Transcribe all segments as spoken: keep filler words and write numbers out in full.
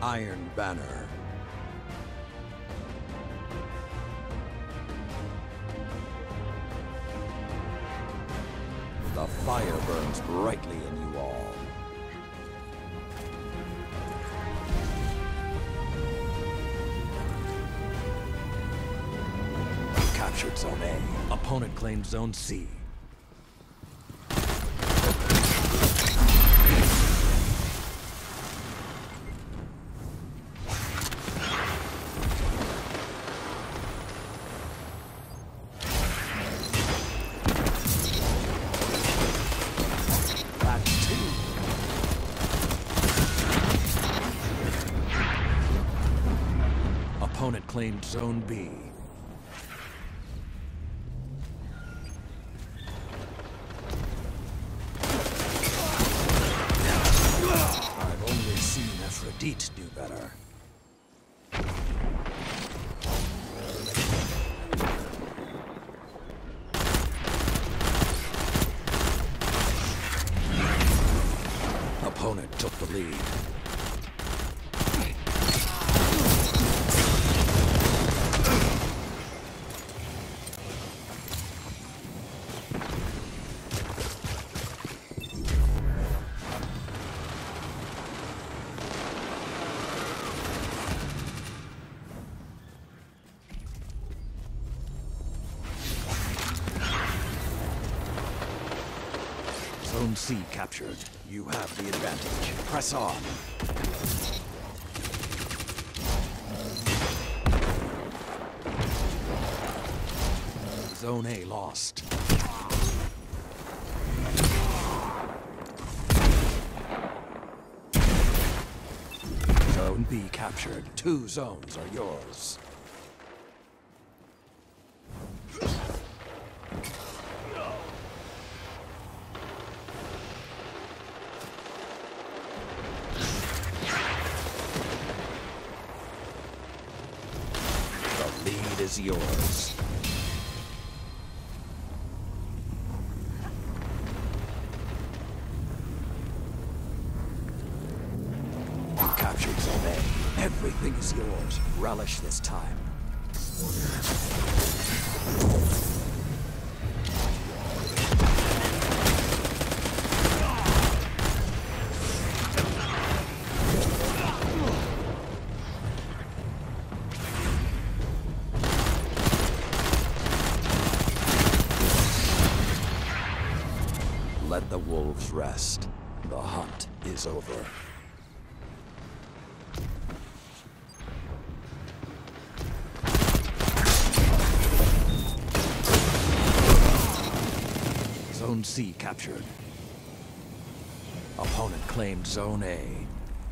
Iron Banner. The fire burns brightly in you all. Captured Zone A. Opponent claimed Zone C. Opponent claimed Zone B. I've only seen Aphrodite do better. Opponent took the lead. Zone C captured. You have the advantage. Press on. Zone A lost. Zone B captured. Two zones are yours. The lead is yours. You captured Zone A. Everything is yours. Relish this time. Let the wolves rest. The hunt is over. Zone C captured. Opponent claimed Zone A.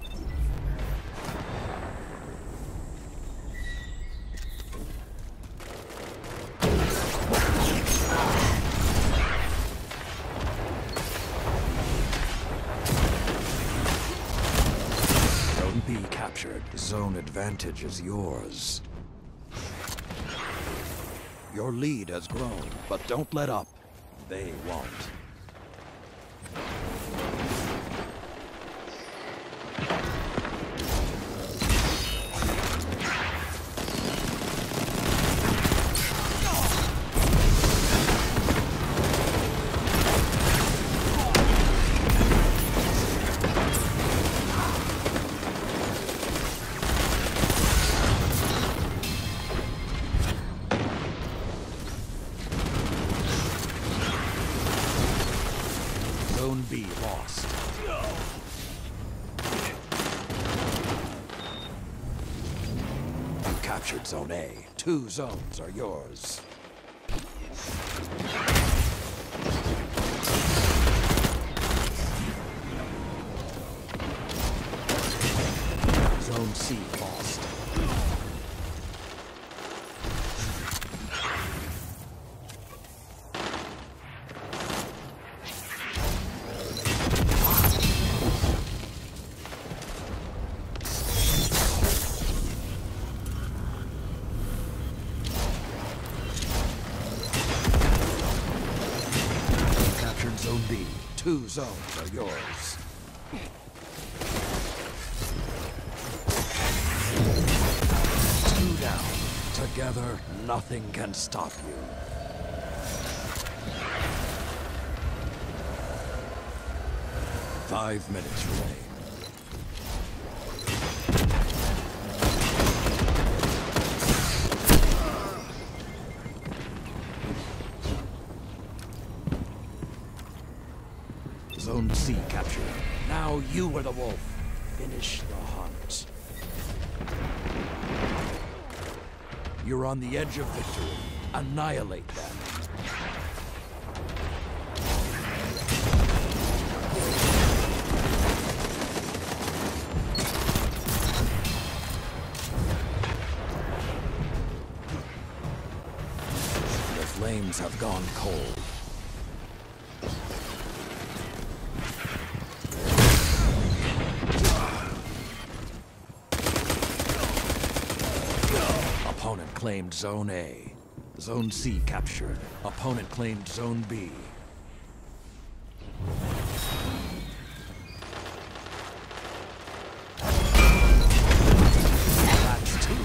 Zone B captured. Zone advantage is yours. Your lead has grown, but don't let up. They won't. Zone B lost. You captured Zone A. Two zones are yours. Zone C lost. Zone B. Two zones are yours. Together, nothing can stop you. Five minutes remain. Zone C captured. Now you are the wolf. Finish the hunt. You're on the edge of victory. Annihilate them. The flames have gone cold. Opponent claimed Zone A. Zone C captured. Opponent claimed Zone B. That's two.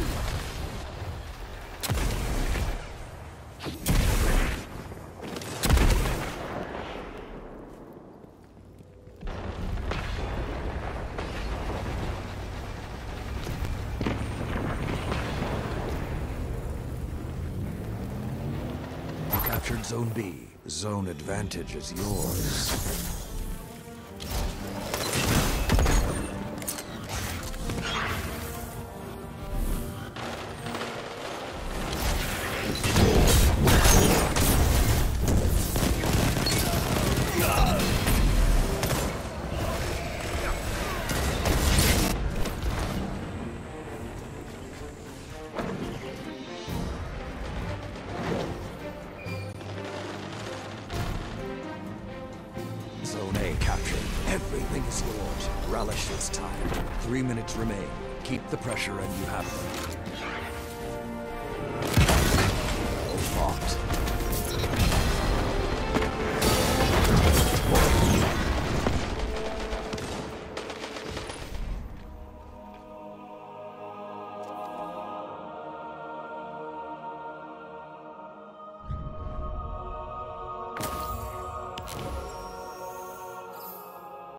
Captured Zone B. Zone advantage is yours. Zone A captured. Everything is yours. Relish this time. Three minutes remain. Keep the pressure and you have them. Well fought.